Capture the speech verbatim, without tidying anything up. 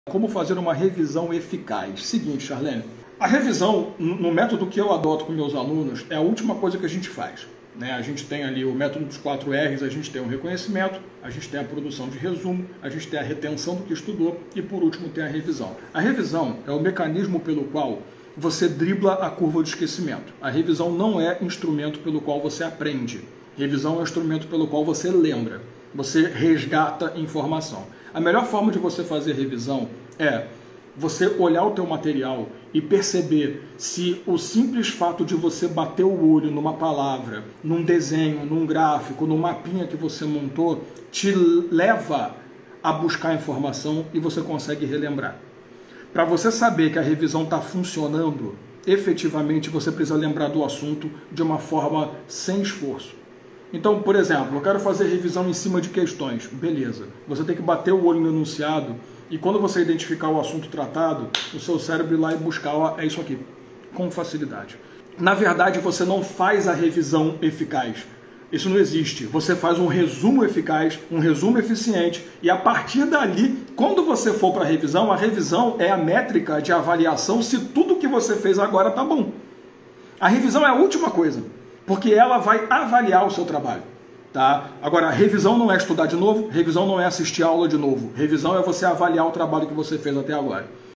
Como fazer uma revisão eficaz? Seguinte, Charlene, a revisão, no método que eu adoto com meus alunos, é a última coisa que a gente faz. Né? A gente tem ali o método dos quatro R's, a gente tem o reconhecimento, a gente tem a produção de resumo, a gente tem a retenção do que estudou e, por último, tem a revisão. A revisão é o mecanismo pelo qual você dribla a curva de esquecimento. A revisão não é instrumento pelo qual você aprende. Revisão é um instrumento pelo qual você lembra. Você resgata informação. A melhor forma de você fazer revisão é você olhar o teu material e perceber se o simples fato de você bater o olho numa palavra, num desenho, num gráfico, num mapinha que você montou, te leva a buscar informação e você consegue relembrar. Para você saber que a revisão está funcionando, efetivamente você precisa lembrar do assunto de uma forma sem esforço. Então, por exemplo, eu quero fazer revisão em cima de questões. Beleza. Você tem que bater o olho no enunciado e quando você identificar o assunto tratado, o seu cérebro ir lá e buscar, ó, é isso aqui, com facilidade. Na verdade, você não faz a revisão eficaz. Isso não existe. Você faz um resumo eficaz, um resumo eficiente e a partir dali, quando você for para a revisão, a revisão é a métrica de avaliação se tudo que você fez agora está bom. A revisão é a última coisa. Porque ela vai avaliar o seu trabalho, tá? Agora, revisão não é estudar de novo, revisão não é assistir a aula de novo. Revisão é você avaliar o trabalho que você fez até agora.